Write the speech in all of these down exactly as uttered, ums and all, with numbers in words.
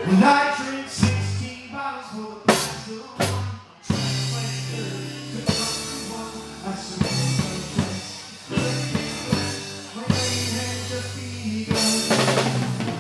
When I drink sixteen bottles for the price of one, I'm trying to find a girl to come to one. I suppose I'm just my rain had just begun.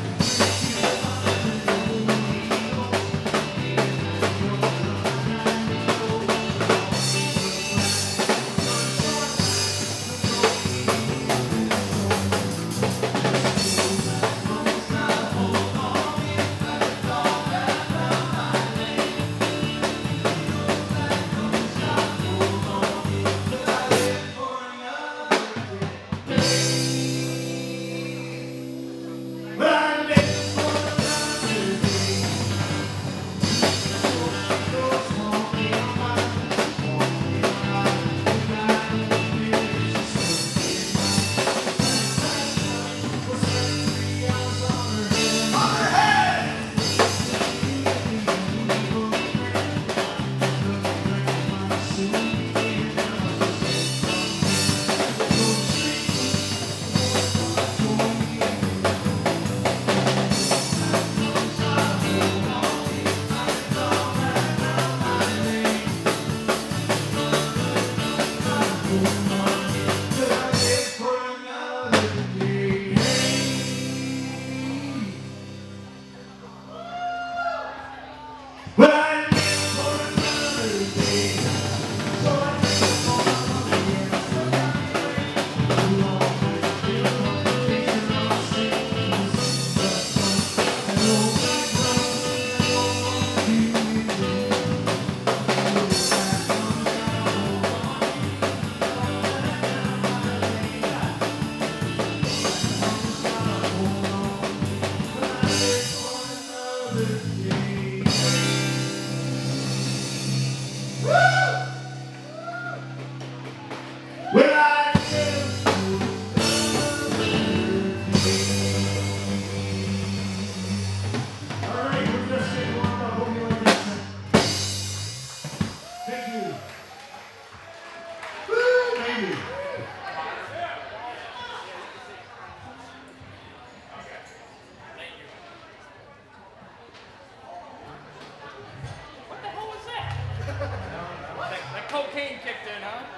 Cocaine kicked in, huh?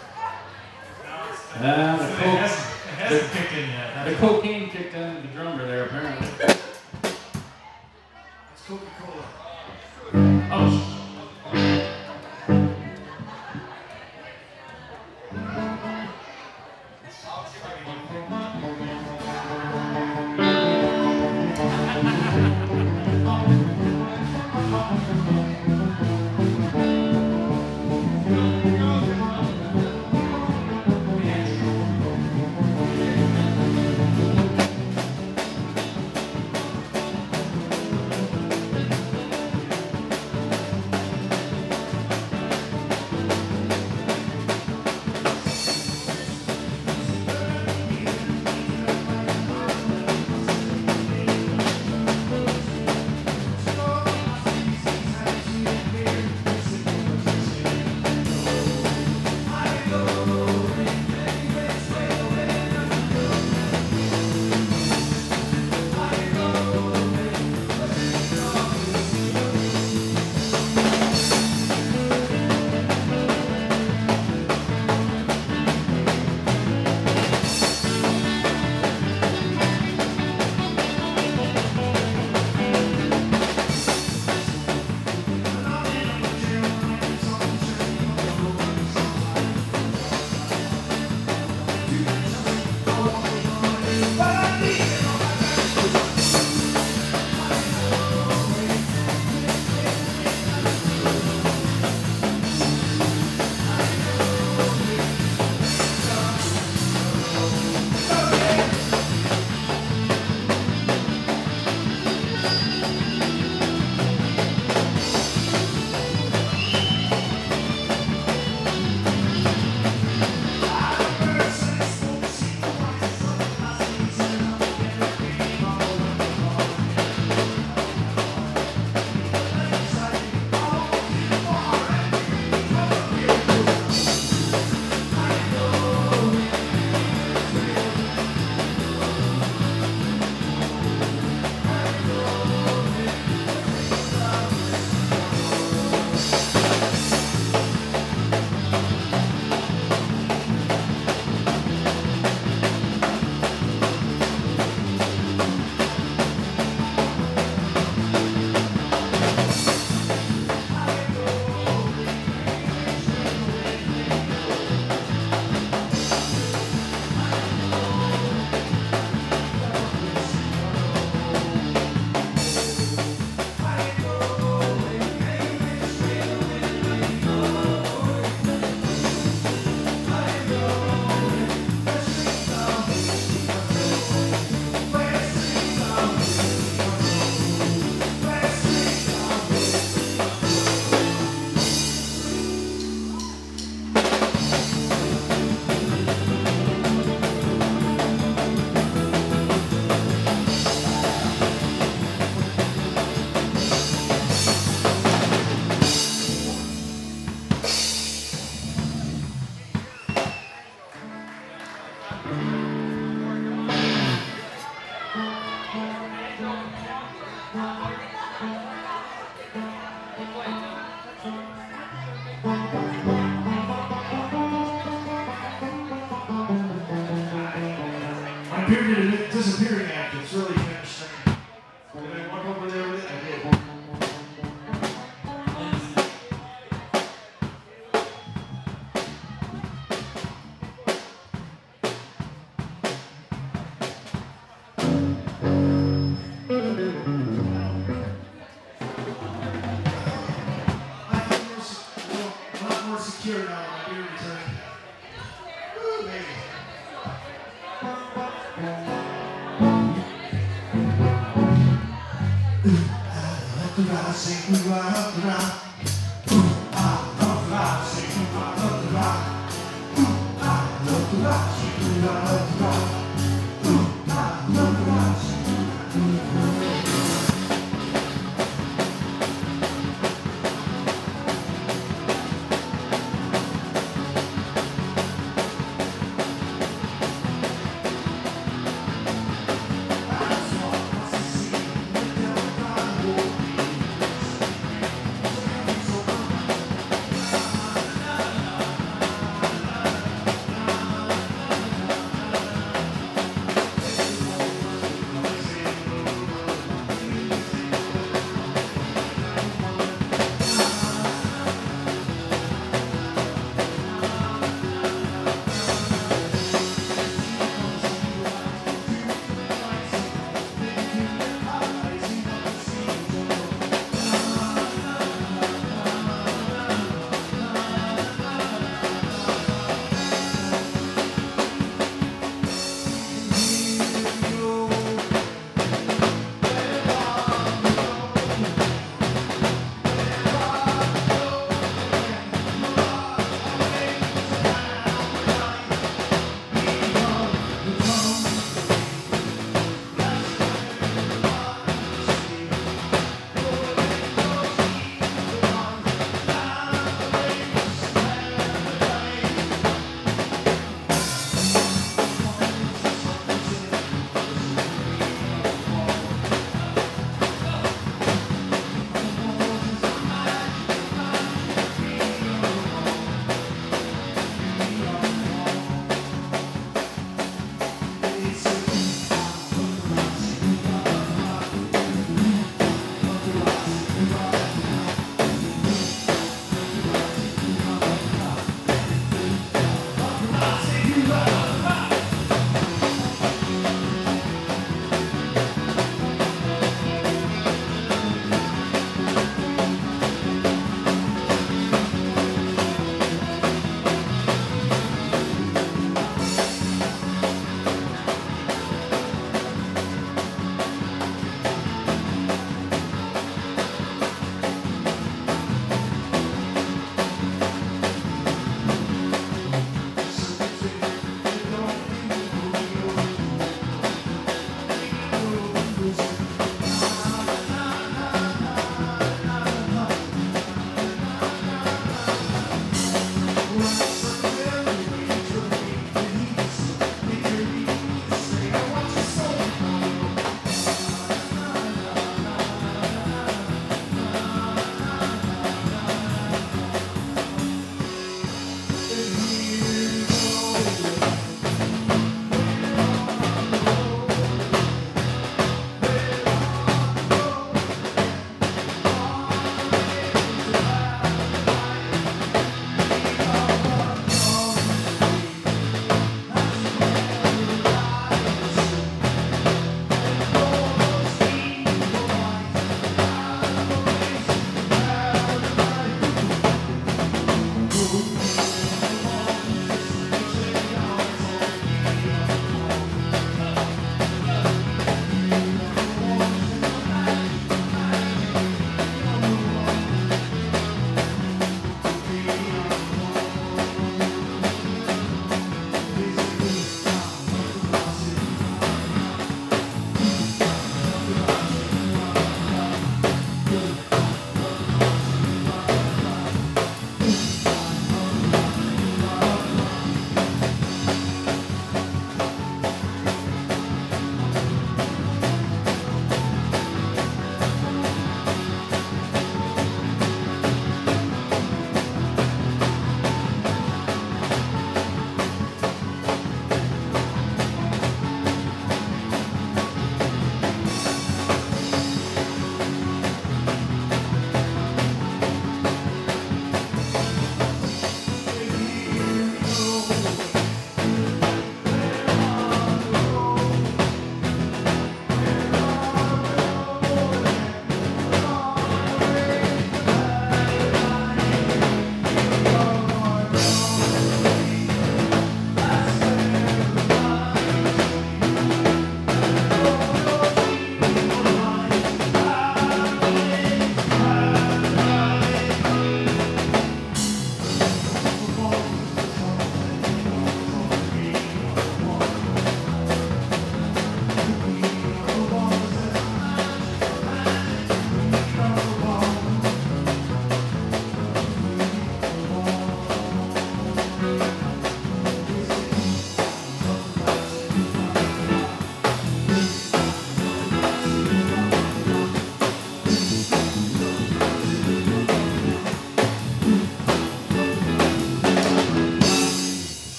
Uh, the, it, co hasn't, it hasn't the, kicked in yet. the cocaine kicked in the drummer there, apparently. It's Coca-Cola. Oh, Up the rock, sing the rock, up the rock. I love the rock, sing the rock, up the rock. I love the rock, sing the rock, up the rock. I love the rock, sing the rock, up the rock.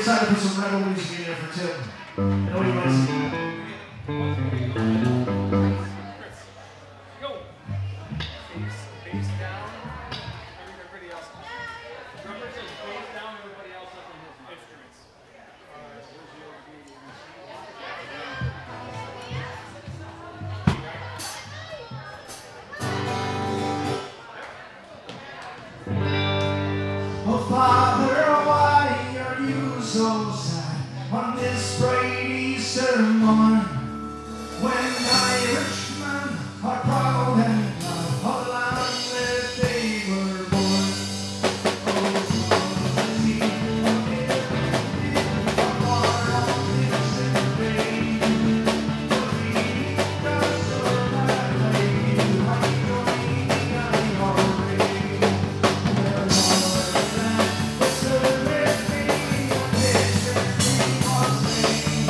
decided to put some rebel music in there for Tim. I know he likes it. Go. Face, face down. Everybody else. Drummer says face down. Everybody else up in his instruments. Oh, Father, why are you so sad on this bright Easter morn? When Irishmen are proud and proud of the land that they were born. Oh, the sea of the far on this rain. For the eagles are mad like you, I don't need any more rain. There's all around, but serve me, this and me must sing.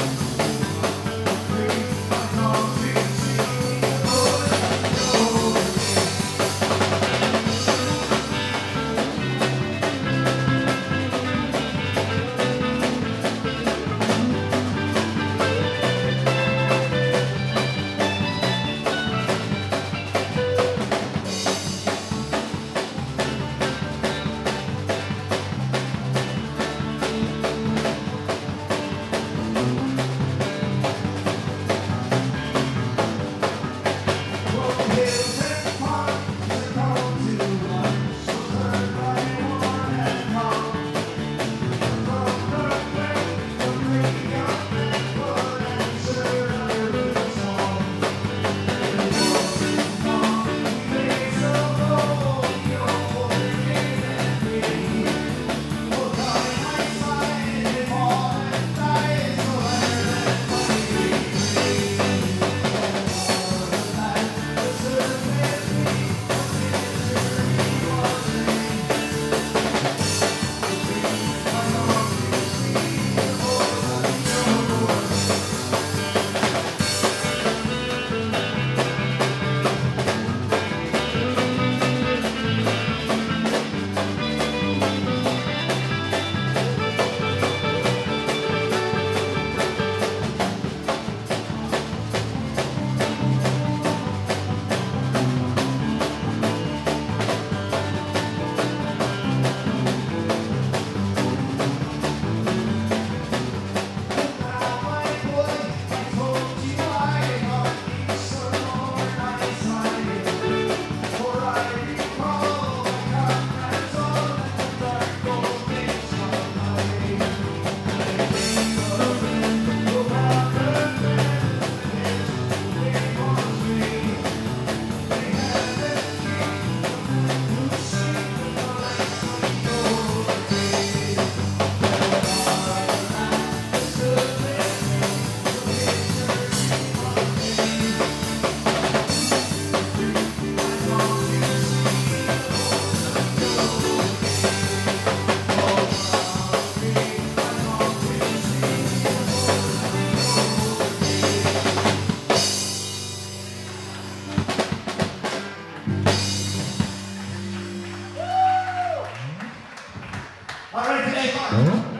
All right, today, fine.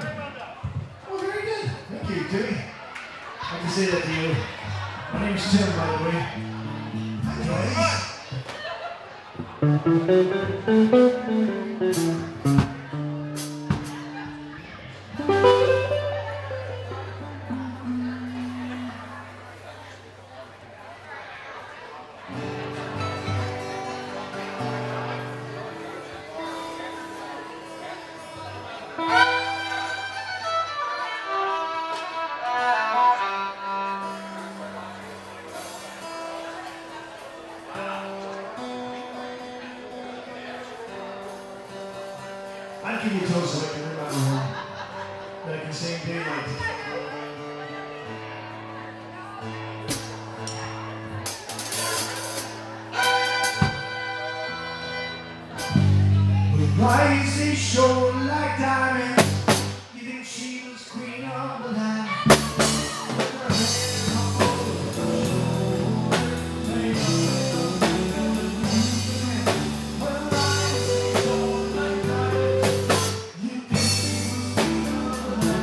Oh, very good. Thank you, Timmy. I can say that to you. My name is Tim, by the way. I'll give you a toast so I can remember one that I can sing daylight. Her eyes, they shone like diamonds. You think she was queen of the land? With her hair all over her shoulders, her eyes, they shone like diamonds. You think she was queen of the land?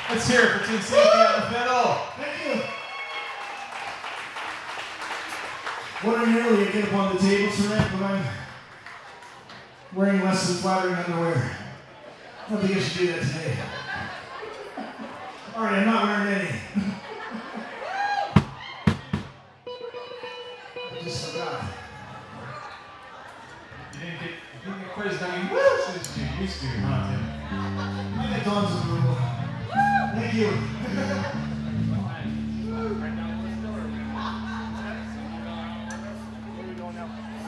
Let's hear it for Team Safety on the fiddle. Thank you. Ordinarily, I get up on the table tonight, but I'm wearing less than flattering underwear. I don't think I should do that today. All right, I'm not wearing any. I just forgot. You didn't get, you didn't get quizzed on your woo since you used to, huh, Tim? I got Dawn's approval. Thank you. Right now, we're still early. Where are we going now?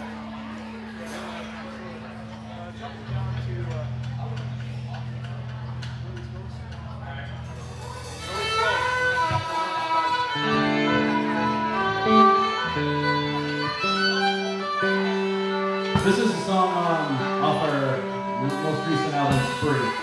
Uh, jumping down to, uh, This is a song um, off our most recent album, Free.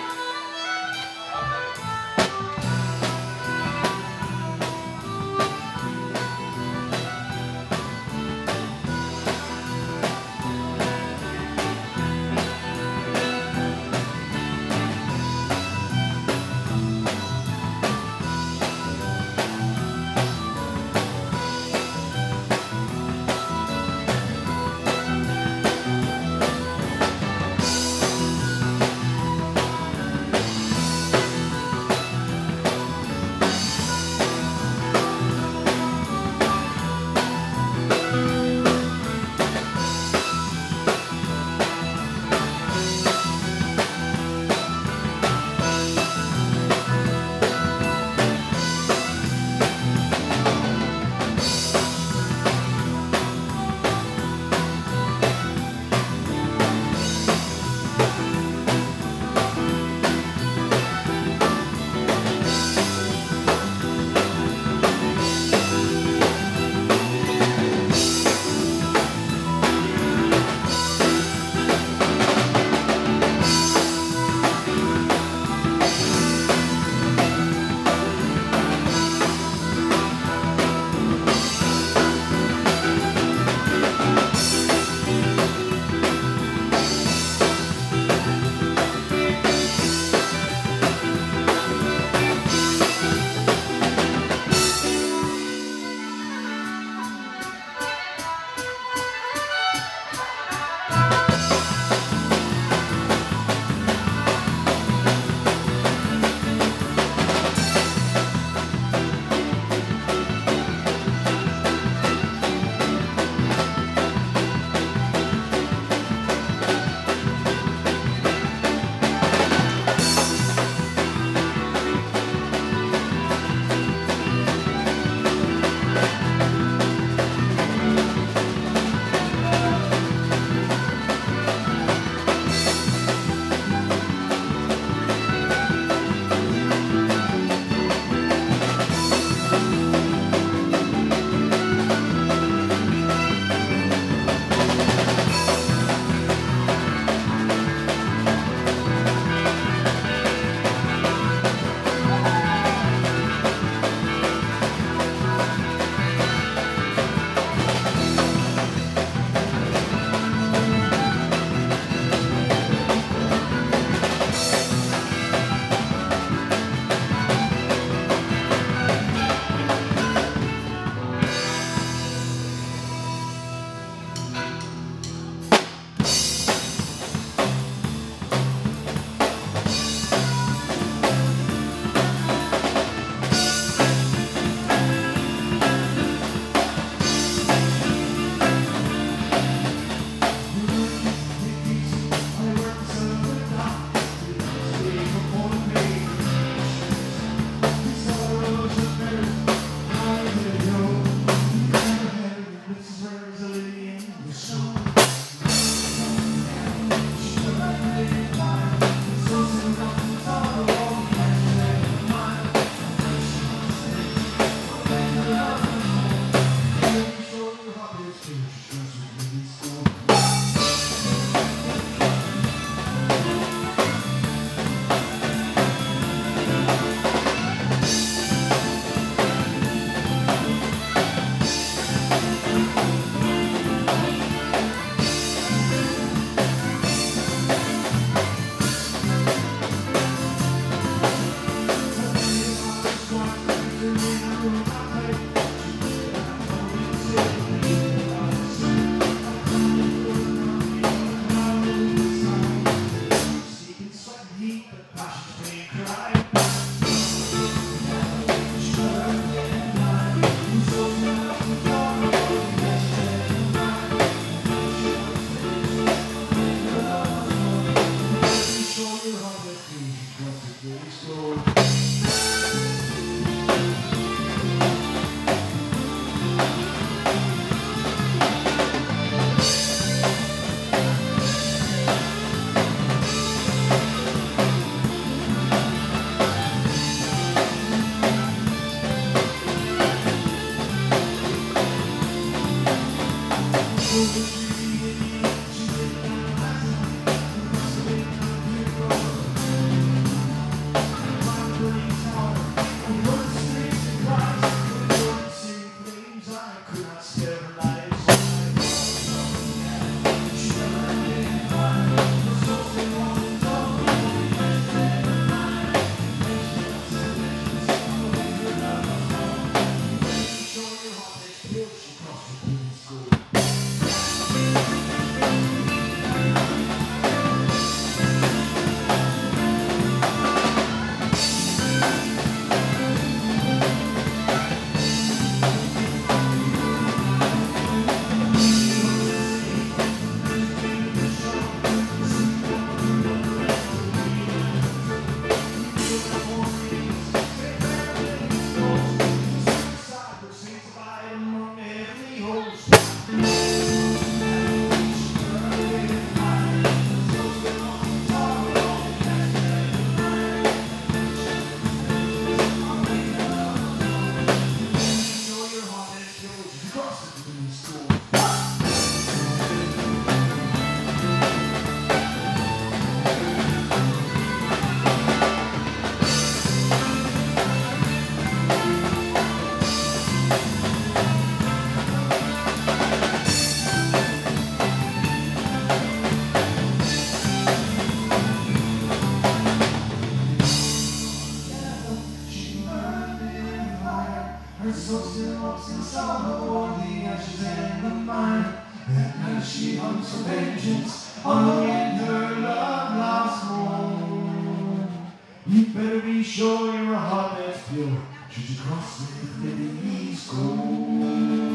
soul still walks in sorrow, the ashes and the mine. At night she hunts for vengeance on the wind her love lost home. You better be sure you're a heart that's pure, should you cross the East Coast.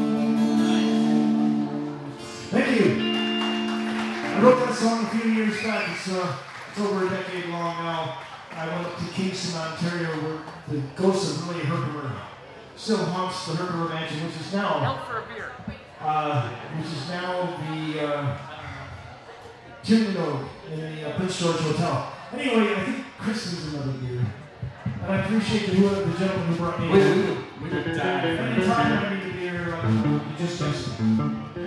Thank you. I wrote that song a few years back. It's, uh, it's over a decade long now. I went up to Kingston, Ontario, where the ghost of Willie Herkimer still haunts the Herkimer Mansion, which is now, Help for a beer. uh, which is now the uh, Timberlake in the uh, Prince George Hotel. Anyway, I think Chris needs another beer, and I appreciate the, the gentleman who brought me. We did, we did die. Anytime I need a beer, uh, you just text me.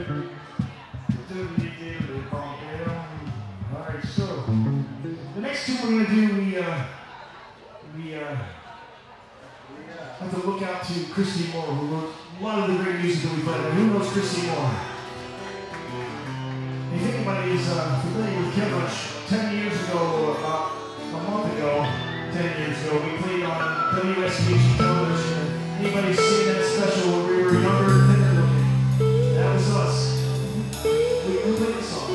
Alright, so the next two we're going to do, we, uh, we uh, have to look out to Christy Moore, who wrote a lot of the great music that we played. Who knows Christy Moore? If anybody is uh, familiar with Ken Rush, ten years ago, about a month ago, ten years ago, we played on W S H television. Anybody seen that special where we were younger and thinner looking? That was us. We, we played the song.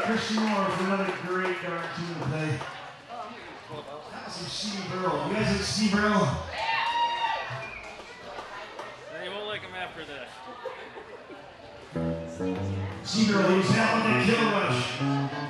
Christian Moore for another great darn tune to play. That was some Steve Earle. You guys like Steve Earle? They won't like him after this. Steve Earle, he was out on that Killer Rush.